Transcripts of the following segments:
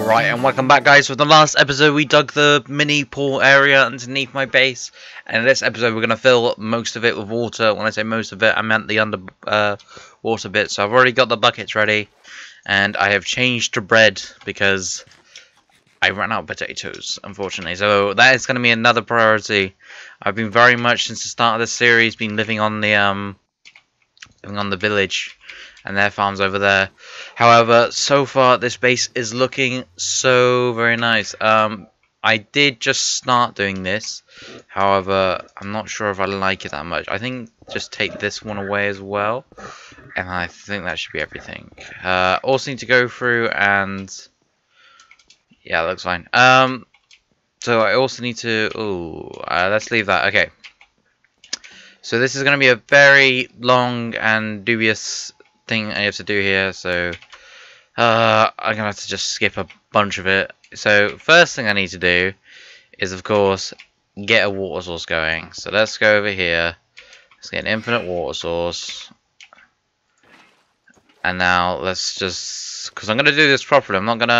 Alright, and welcome back, guys. For the last episode, we dug the mini pool area underneath my base. And in this episode, we're going to fill most of it with water. When I say most of it, I meant the water bit. So I've already got the buckets ready. And I have changed to bread because I ran out of potatoes, unfortunately. So that is going to be another priority. I've been very much, since the start of this series, been living on the village and their farms over there. However, so far this base is looking so very nice. I did just start doing this. However, I'm not sure if I like it that much. I think just take this one away as well, and I think that should be everything. Also need to go through and yeah, that looks fine. So I also need to let's leave that. Okay. So this is going to be a very long and dubious thing I have to do here, so I'm going to have to just skip a bunch of it. So first thing I need to do is, of course, get a water source going. So let's go over here. Let's get an infinite water source. And now let's just, because I'm going to do this properly. I'm not going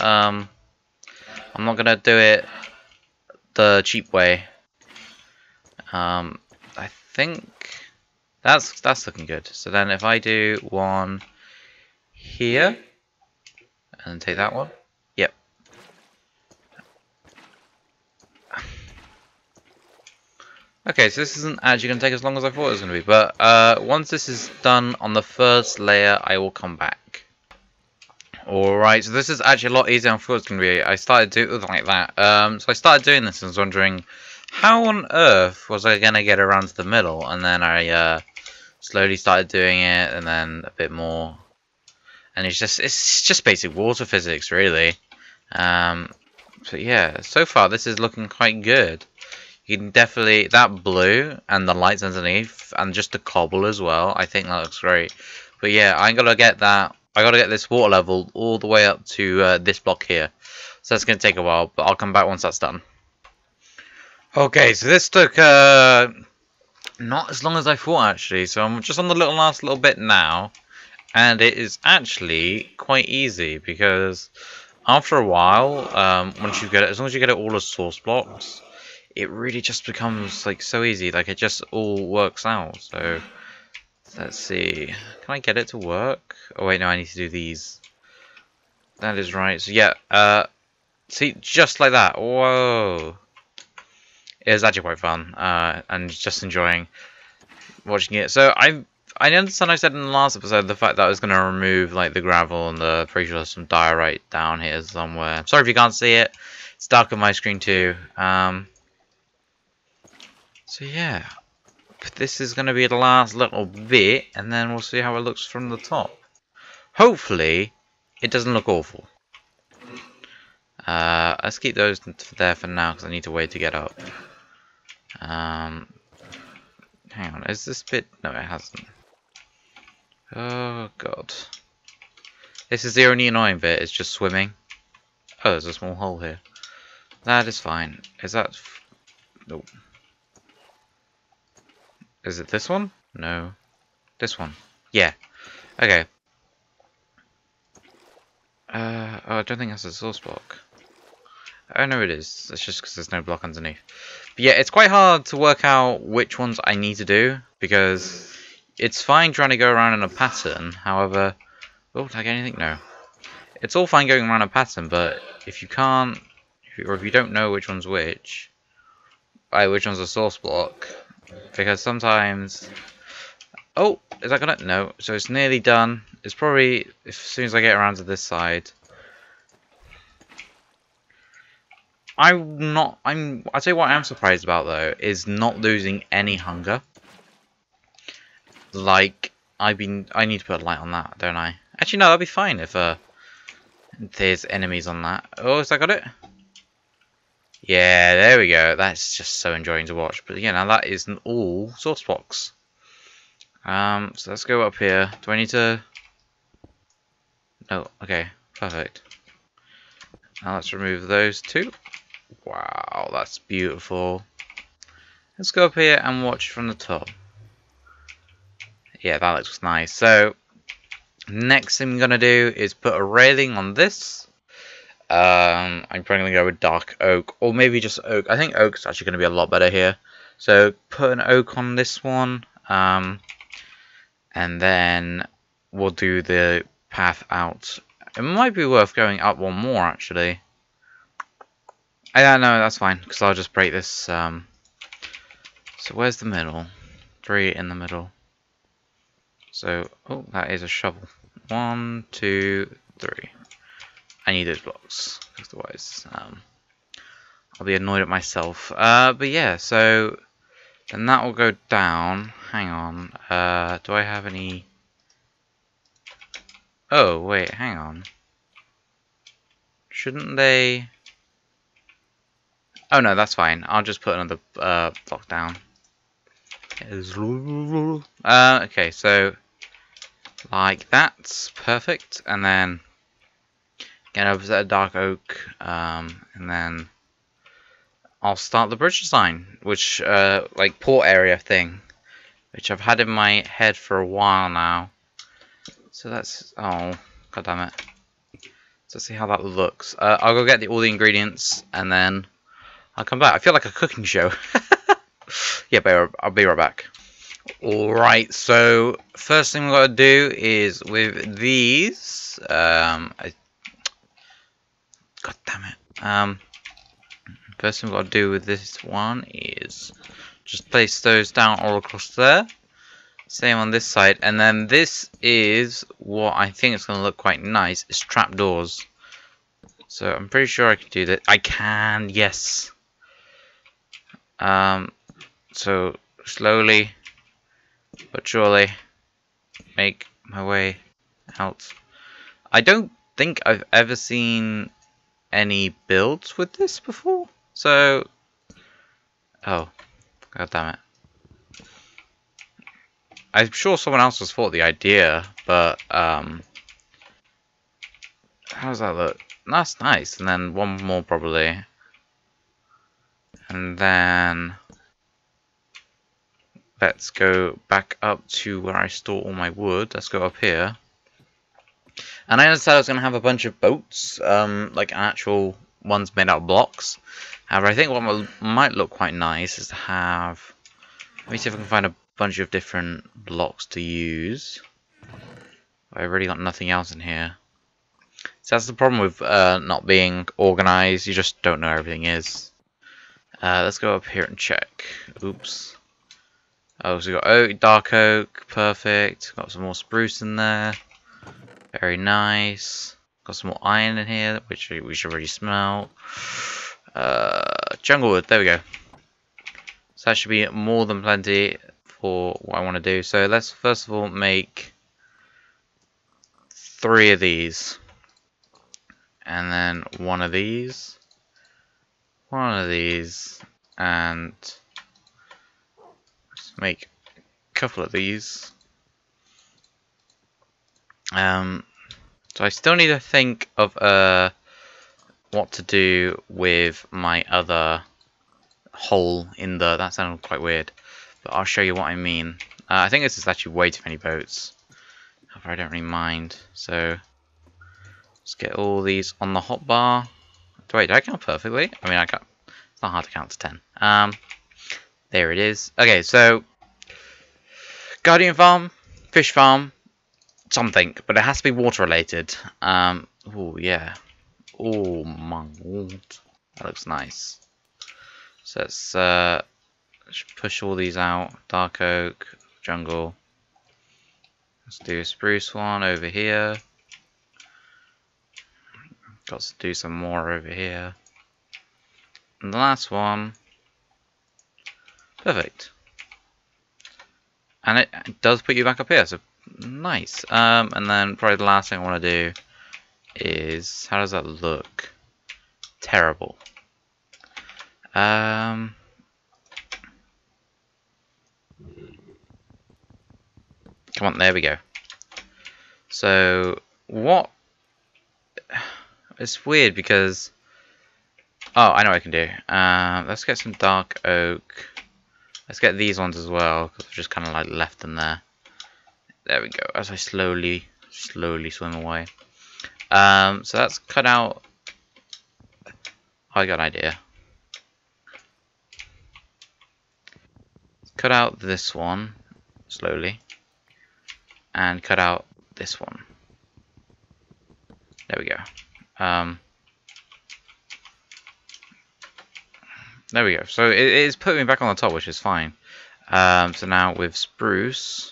to do it the cheap way. I think that's looking good. So then if I do one here and take that one, yep. Okay, so this isn't actually going to take as long as I thought it was going to be, but once this is done on the first layer, I will come back. Alright, so this is actually a lot easier than I thought it was going to be. I started doing it like that. So I started doing this and was wondering, how on earth was I going to get around to the middle? And then I slowly started doing it, and then a bit more. And it's just basic water physics, really. But yeah, so far this is looking quite good. You can definitely, that blue and the lights underneath, and just the cobble as well, I think that looks great. But yeah, I gotta get that. I gotta get this water level all the way up to this block here. So that's gonna take a while, but I'll come back once that's done. Okay, so this took not as long as I thought, actually. So I'm just on the last little bit now, and it is actually quite easy because after a while, once you get it, as long as you get it all as source blocks, it really just becomes like so easy. Like it just all works out. So let's see, can I get it to work? Oh wait, no, I need to do these. That is right. So yeah, see, just like that. Whoa. It was actually quite fun, and just enjoying watching it. So I understand I said in the last episode the fact that I was going to remove like the gravel and the pretty sure some diorite down here somewhere. Sorry if you can't see it. It's dark on my screen too. So yeah, this is going to be the last little bit, and then we'll see how it looks from the top. Hopefully, it doesn't look awful. Let's keep those there for now because I need to wait to get up. Hang on, is this bit? No, it hasn't. Oh god. This is the only annoying bit, it's just swimming. Oh, there's a small hole here. That is fine. Is that... Nope. Is it this one? No. This one. Yeah. Okay. Oh, I don't think that's a source block. Oh no, it is. It's just because there's no block underneath. But yeah, it's quite hard to work out which ones I need to do, because it's fine trying to go around in a pattern. However, oh, like anything? No. It's all fine going around a pattern, but if you can't, or if you don't know which one's which one's a source block, because sometimes. Oh, is that gonna? No. So it's nearly done. It's probably as soon as I get around to this side. I'll tell you what I'm surprised about though, is not losing any hunger. Like, I need to put a light on that, don't I? Actually no, that'll be fine if there's enemies on that. Oh, has that got it? Yeah, there we go. That's just so enjoying to watch. But yeah, now that is all source blocks. So let's go up here. Do I need to... No, okay, perfect. Now let's remove those two. Wow, that's beautiful. Let's go up here and watch from the top. Yeah, that looks nice. So, next thing I'm going to do is put a railing on this. I'm probably going to go with dark oak, or maybe just oak. I think oak's actually going to be a lot better here. So put an oak on this one, and then we'll do the path out. It might be worth going up one more, actually. I don't know, that's fine, because I'll just break this. So where's the middle? 3 in the middle. So, oh, that is a shovel. 1, 2, 3. I need those blocks, otherwise I'll be annoyed at myself. But yeah, so then that will go down. Hang on. Do I have any? Oh wait, hang on. Shouldn't they? Oh no, that's fine. I'll just put another block down. Okay, so like that's perfect, and then get over to that dark oak, and then I'll start the bridge design, which like port area thing, which I've had in my head for a while now. So that's god damn it. So let's see how that looks. I'll go get all the ingredients and then I'll come back. I feel like a cooking show. Yeah, but I'll be right back. Alright, so first thing we've got to do is with these. God damn it. First thing we've got to do with this one is just place those down all across there. Same on this side, and then this is what I think is going to look quite nice. It's trapdoors. So I'm pretty sure I can do that. I can, yes. So slowly but surely make my way out. I don't think I've ever seen any builds with this before. So, oh, god damn it. I'm sure someone else has thought the idea, but how does that look? That's nice. And then one more probably. And then let's go back up to where I store all my wood. Let's go up here. And I decided I was going to have a bunch of boats, like actual ones made out of blocks. However, I think what might look quite nice is to have... Let me see if I can find a bunch of different blocks to use. I've really got nothing else in here. So that's the problem with not being organized. You just don't know where everything is. Let's go up here and check. Oops. Oh, so we got oak, dark oak, perfect. Got some more spruce in there. Very nice. Got some more iron in here, which we should already smell. Jungle wood, there we go. So that should be more than plenty for what I want to do. So let's first of all make 3 of these. And then 1 of these. 1 of these. And let's make a couple of these. So I still need to think of what to do with my other hole in the... That sounded quite weird, but I'll show you what I mean. I think this is actually way too many boats. However, I don't really mind. So let's get all these on the hotbar. Wait, did I count perfectly? I mean, I can't. It's not hard to count to 10. There it is. Okay, so Guardian Farm, Fish Farm, something, but it has to be water related. Oh yeah. Oh my god, that looks nice. So let's push all these out. Dark oak, jungle. Let's do a spruce one over here. Got to do some more over here. And the last one. Perfect. And it does put you back up here, so nice. And then probably the last thing I want to do is, how does that look? Terrible. Come on, there we go. So what? It's weird because, oh, I know what I can do. Let's get some dark oak. Let's get these ones as well, because I've just kind of like left them there. There we go, as I slowly swim away. So that's cut out I got an idea. Cut out this one slowly, and cut out this one. There we go. There we go. So it is putting me back on the top, which is fine. So now with spruce,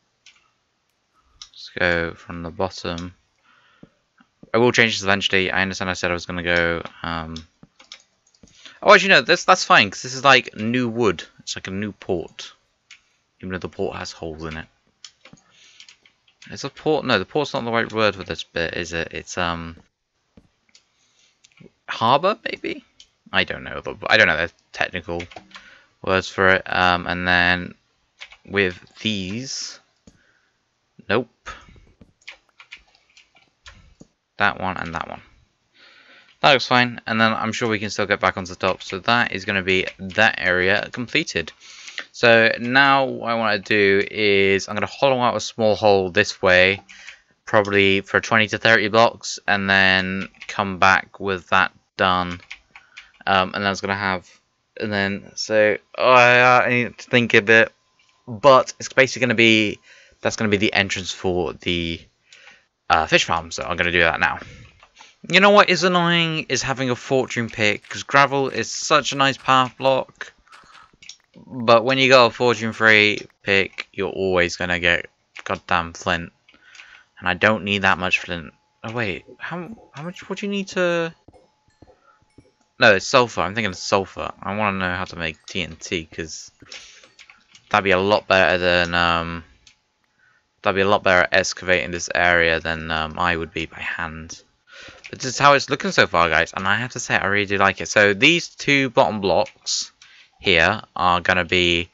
let's go from the bottom. I will change this eventually. I understand I said I was going to go... Oh, actually, no, that's fine, because this is like new wood. It's like a new port. Even though the port has holes in it. It's a port... No, the port's not the right word for this bit, is it? It's, harbour, maybe? I don't know. I don't know the technical words for it. And then with these... Nope. That one and that one. That looks fine, and then I'm sure we can still get back onto the top. So that is going to be that area completed. So now what I want to do is I'm going to hollow out a small hole this way, probably for 20 to 30 blocks, and then come back with that done. And that's going to have, and then so I need to think a bit, but it's basically going to be that's going to be the entrance for the fish farm. So I'm going to do that now. You know what is annoying is having a fortune pick, because gravel is such a nice path block, but when you got a fortune free pick, you're always gonna get goddamn flint, and I don't need that much flint. Oh wait, how much would you need to? No, it's sulfur. I'm thinking of sulfur. I want to know how to make TNT, because that'd be a lot better than excavating this area than I would be by hand. This is how it's looking so far, guys, and I have to say I really do like it. So these two bottom blocks here are gonna be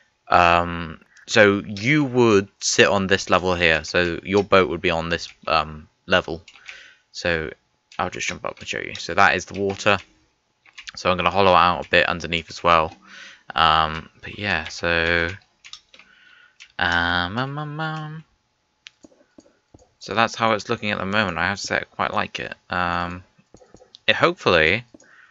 so you would sit on this level here, so your boat would be on this level. So I'll just jump up and show you. So that is the water, so I'm gonna hollow out a bit underneath as well. But yeah, so so that's how it's looking at the moment. I have to say I quite like it. Hopefully,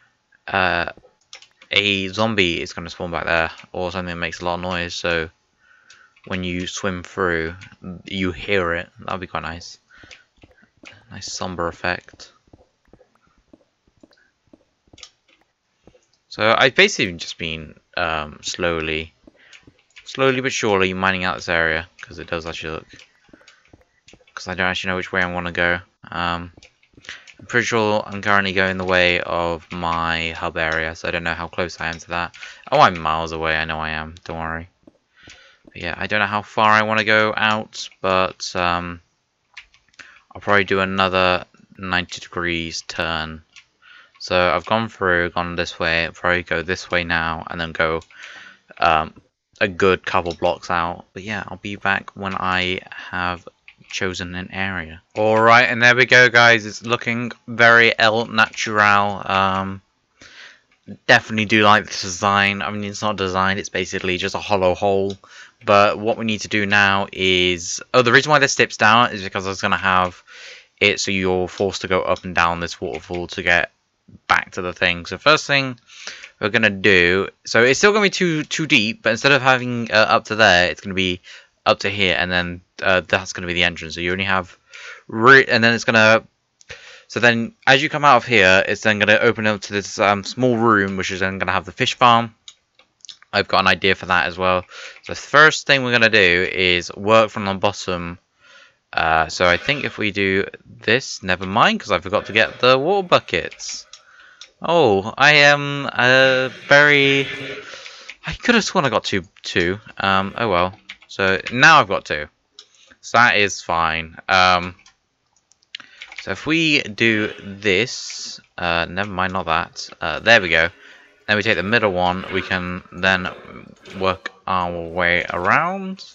a zombie is going to spawn back there, or something that makes a lot of noise, so when you swim through, you hear it. That would be quite nice. Nice somber effect. So I've basically just been slowly but surely mining out this area, because it does actually look... because I don't actually know which way I want to go. I'm pretty sure I'm currently going the way of my hub area, so I don't know how close I am to that. Oh, I'm miles away, I know I am, don't worry. But yeah, I don't know how far I want to go out, but I'll probably do another 90 degrees turn. So I've gone this way, I'll probably go this way now, and then go a good couple blocks out. But yeah, I'll be back when I have chosen an area. Alright, and there we go, guys. It's looking very El Natural. Definitely do like this design. I mean, it's not designed, it's basically just a hollow hole. But what we need to do now is... Oh, the reason why this dips down is because I was going to have it so you're forced to go up and down this waterfall to get back to the thing. So first thing we're going to do... So it's still going to be too deep, but instead of having up to there, it's going to be up to here, and then that's going to be the entrance. So you only have... and then it's going to... So then, as you come out of here, it's then going to open up to this small room, which is then going to have the fish farm. I've got an idea for that as well. So the first thing we're going to do is work from the bottom. So I think if we do this, never mind, because I forgot to get the water buckets. Oh, I am very... I could have sworn I got two. Oh well. So now I've got two. So that is fine. So if we do this, never mind, not that. There we go. Then we take the middle one. We can then work our way around.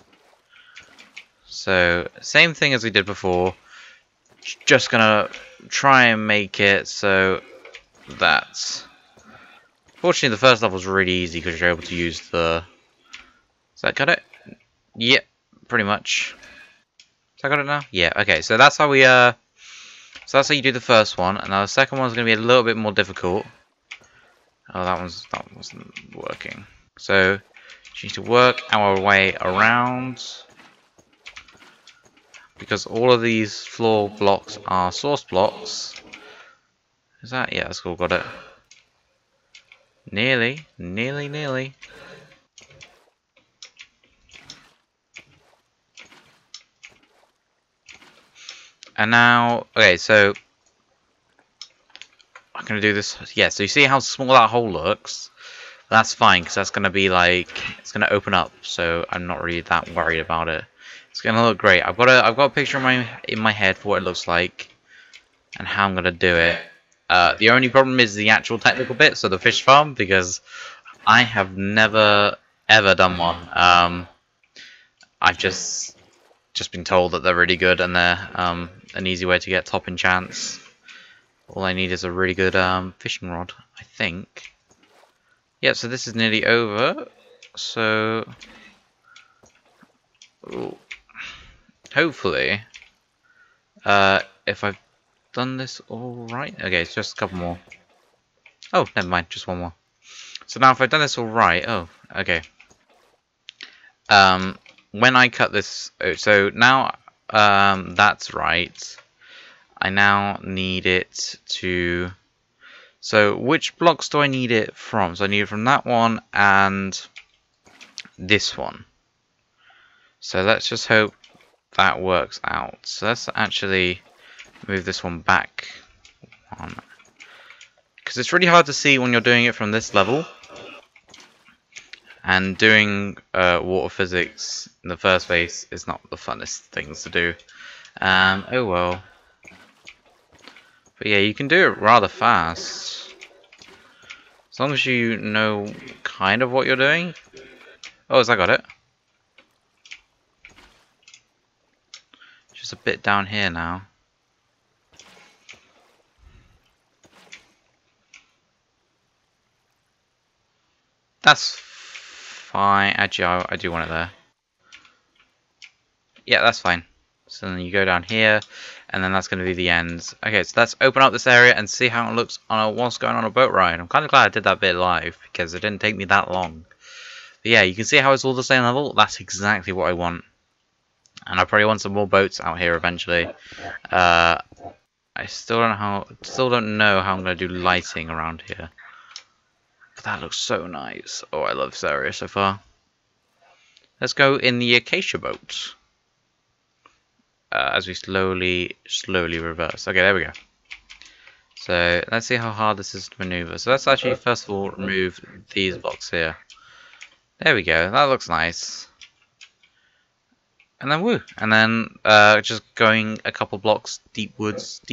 So same thing as we did before. Just gonna try and make it so that. Fortunately, the first level was really easy because you're able to use the. Does that cut it? Yep, pretty much. Has that got it now? Yeah. Okay. So that's how we So that's how you do the first one, and now the second one's going to be a little bit more difficult. Oh, that wasn't working. So, we need to work our way around. Because all of these floor blocks are source blocks. Is that? Yeah, that's cool, got it. Nearly. And now, okay, so I'm gonna do this. Yeah, so you see how small that hole looks? That's fine, because that's gonna be like, it's gonna open up, so I'm not really that worried about it. It's gonna look great. I've got a picture in my head for what it looks like and how I'm gonna do it. The only problem is the actual technical bit, so the fish farm, because I have never ever done one. I've just been told that they're really good and they're an easy way to get top enchants. All I need is a really good fishing rod, I think. Yeah, so this is nearly over. So ooh, hopefully, if I've done this all right. Okay, it's just a couple more. Oh, never mind, just one more. So now if I've done this all right, oh, okay. When I cut this, so now that's right. I now need it to. So which blocks do I need it from? So I need it from that one and this one. So let's just hope that works out. So let's actually move this one back on. Because it's really hard to see when you're doing it from this level. And doing water physics in the first place is not the funnest things to do. Oh well. But yeah, you can do it rather fast. As long as you know kind of what you're doing. Oh, has I got it? Just a bit down here now. That's fine. Actually, I do want it there. Yeah, that's fine. So then you go down here, and then that's going to be the end. Okay, so let's open up this area and see how it looks on whilst going on a boat ride. I'm kind of glad I did that bit live, because it didn't take me that long. But yeah, you can see how it's all the same level. That's exactly what I want. And I probably want some more boats out here eventually. I still don't know how I'm going to do lighting around here. But that looks so nice. Oh, I love this area so far. Let's go in the acacia boat. As we slowly reverse. Okay, there we go. So let's see how hard this is to maneuver. So let's actually first of all remove these blocks here. There we go. That looks nice. And then woo. And then just going a couple blocks deeper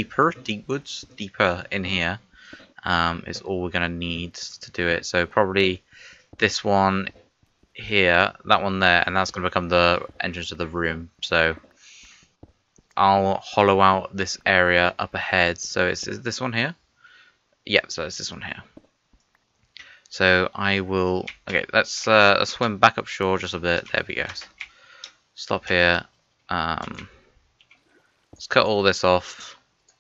in here is all we're gonna need to do it. So probably this one here, that one there, and that's gonna become the entrance to the room. So I'll hollow out this area up ahead. So is this one here? Yep, so it's this one here. So I will. Okay, let's swim back up shore just a bit. There we go. Stop here. Let's cut all this off.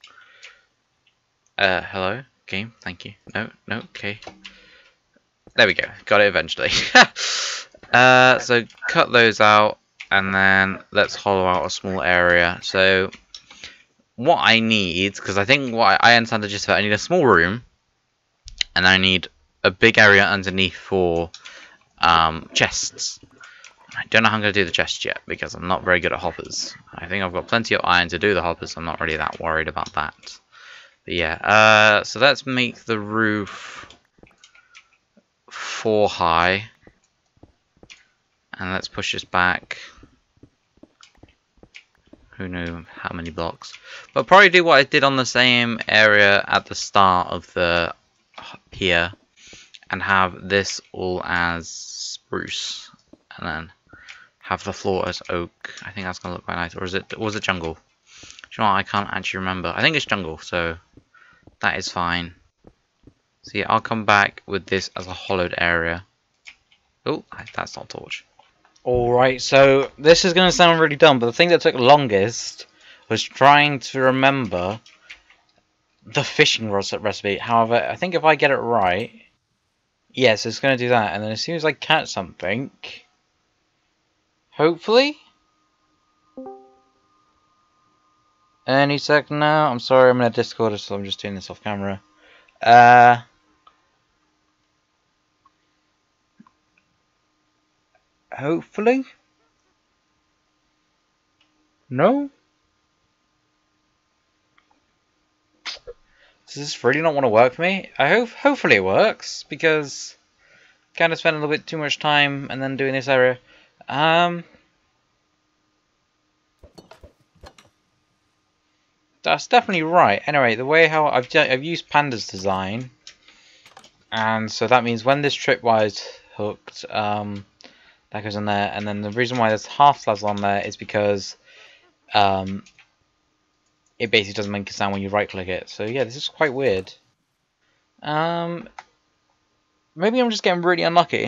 Hello, game. Thank you. No, okay. There we go. Got it eventually. So cut those out. And then let's hollow out a small area. So what I need, because I think what I understand the gist of it, I need a small room, and I need a big area underneath for chests. I don't know how I'm going to do the chests yet, because I'm not very good at hoppers. I think I've got plenty of iron to do the hoppers, so I'm not really that worried about that. But yeah, so let's make the roof 4 high. And let's push this back. Who knew how many blocks? But probably do what I did on the same area at the start of the pier. And have this all as spruce. And then have the floor as oak. I think that's going to look quite nice. Or was it jungle? Do you know what? I can't actually remember. I think it's jungle, so that is fine. So yeah, I'll come back with this as a hollowed area. Oh, that's not torch. Alright, so this is going to sound really dumb, but the thing that took longest was trying to remember the fishing rod recipe. However, I think if I get it right, Yeah, so it's going to do that, and then as soon as I catch something, hopefully, any second now. I'm sorry, I'm in a Discord, so I'm just doing this off camera. Hopefully, no. Does this really not want to work for me? Hopefully it works, because I kind of spent a little bit too much time and then doing this area. That's definitely right. Anyway, the way how I've used Panda's design, and so that means when this tripwire is hooked, that goes in there, and then the reason why there's half slabs on there is because it basically doesn't make a sound when you right click it. So yeah, this is quite weird. Maybe I'm just getting really unlucky.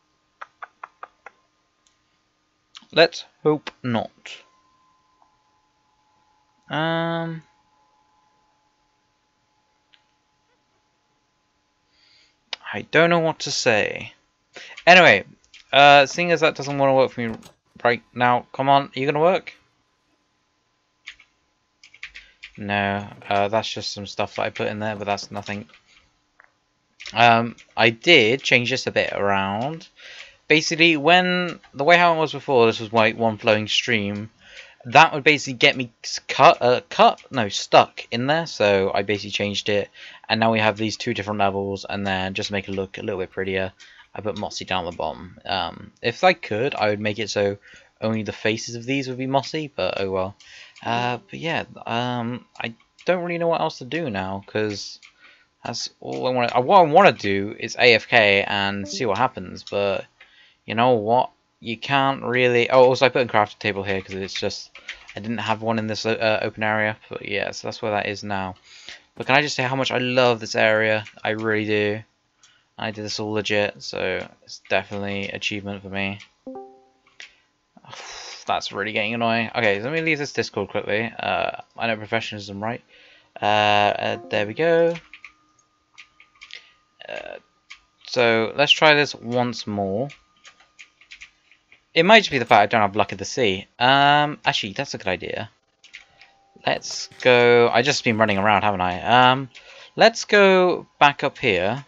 Let's hope not. I don't know what to say. Anyway, seeing as that doesn't want to work for me right now, come on, are you gonna work? No, that's just some stuff that I put in there, but that's nothing. I did change this a bit around. Basically, when the way how it was before, this was like one flowing stream. That would basically get me stuck in there. So I basically changed it, and now we have these two different levels. And then just to make it look a little bit prettier, I put mossy down the bottom. If I could, I would make it so only the faces of these would be mossy, but oh well. But yeah, I don't really know what else to do now, because that's all I want to. What I want to do is AFK and see what happens, but you know what? You can't really. Oh, also I put a crafting table here because it's just I didn't have one in this open area, but yeah, so that's where that is now. But can I just say how much I love this area? I really do. I did this all legit, so it's definitely achievement for me. That's really getting annoying. Okay, so let me leave this Discord quickly. I know professionalism, right? There we go. So let's try this once more. It might just be the fact I don't have luck of the sea. Actually, that's a good idea. Let's go. I just been running around, haven't I? Let's go back up here.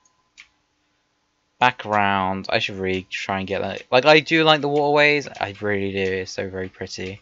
Back around. I should really try and get that. Like, I do like the waterways. I really do. It's so very pretty.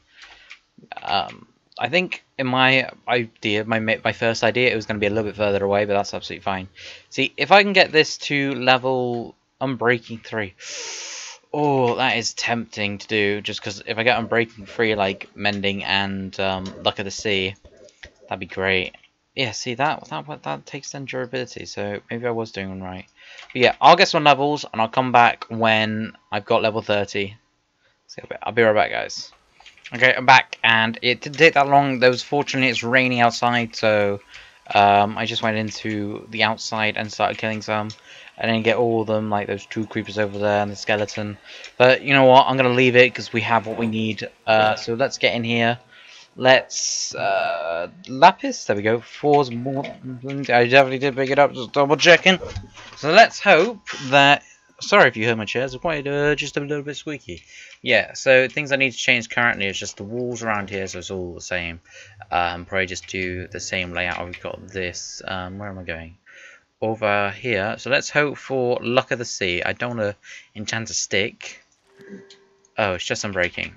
I think in my idea, my first idea, it was going to be a little bit further away, but that's absolutely fine. See, if I can get this to level Unbreaking 3. Oh, that is tempting to do, just because if I get Unbreaking 3, like Mending and Luck of the Sea, that'd be great. Yeah, see, that takes then durability, so maybe I was doing one right. But yeah, I'll get some levels, and I'll come back when I've got level 30. So I'll be right back, guys. Okay, I'm back, and it didn't take that long. Fortunately, it's raining outside, so I just went into the outside and started killing some. I didn't get all of them, like those two creepers over there and the skeleton. But you know what? I'm going to leave it because we have what we need. So let's get in here. Let's lapis. There we go. 4's more. I definitely did pick it up. Just double checking. So let's hope that. Sorry if you heard my chairs. They're quite just a little bit squeaky. Yeah. So things I need to change currently is just the walls around here, so it's all the same. Probably just do the same layout. We've got this. Where am I going? Over here. So let's hope for Luck of the Sea. I don't want to enchant a stick. Oh, it's just Unbreaking.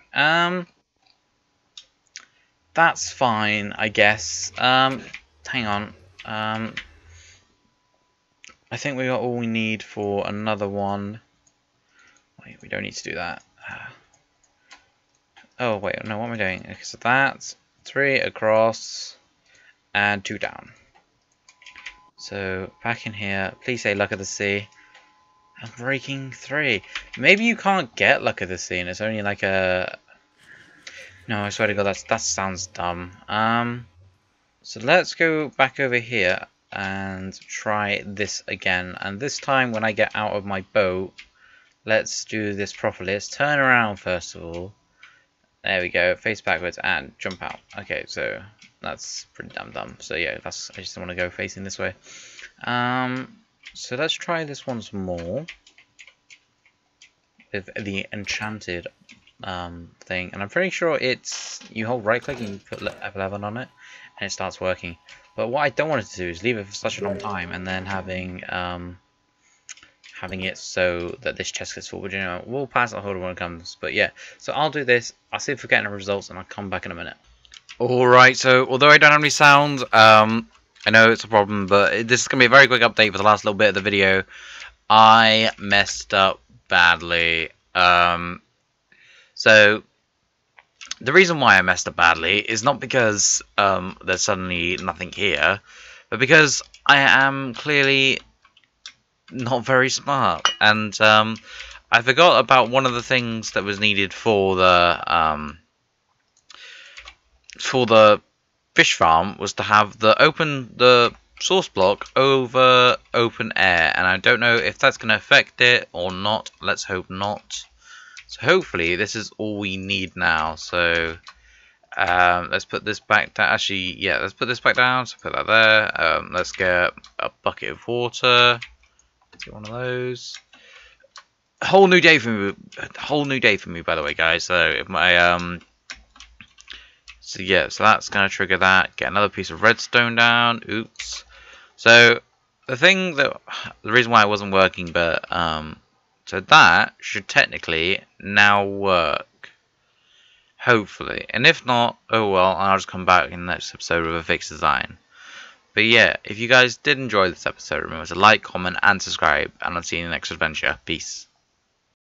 That's fine, I guess. Hang on. I think we got all we need for another one. Wait, we don't need to do that. Oh, wait, no, what am I doing? Okay, so that's 3 across and 2 down. So, back in here, please say Luck of the Sea. Unbreaking 3. Maybe you can't get Luck of the Sea, and it's only like a... No, I swear to God, that sounds dumb. So let's go back over here and try this again. And this time, when I get out of my boat, let's do this properly. Let's turn around first of all. There we go. Face backwards and jump out. Okay, so that's pretty damn dumb. So yeah, I just want to go facing this way. So let's try this once more with the enchanted thing, and I'm pretty sure it's you hold right click and you put F11 on it, and it starts working. But what I don't want it to do is leave it for such a long time, and then having it so that this chest gets full. But you know, we'll pass the holder when it comes. But yeah, so I'll do this. I'll see if we're getting the results, and I'll come back in a minute. Alright, so although I don't have any sound, I know it's a problem, but this is going to be a very quick update for the last little bit of the video. I messed up badly. So the reason why I messed up badly is not because there's suddenly nothing here, but because I am clearly not very smart, and I forgot about one of the things that was needed for the fish farm was to have the source block over open air, and I don't know if that's going to affect it or not. Let's hope not. So hopefully this is all we need now. So let's put this back down. Actually, yeah, let's put this back down. So put that there. Let's get a bucket of water. Get one of those. Whole new day for me. Whole new day for me, by the way, guys. So if my so yeah, so that's gonna trigger that. Get another piece of redstone down. Oops. So the reason why it wasn't working, but so that should technically now work. Hopefully. And if not, oh well, I'll just come back in the next episode with a fixed design. But yeah, if you guys did enjoy this episode, remember to like, comment, and subscribe, and I'll see you in the next adventure. Peace.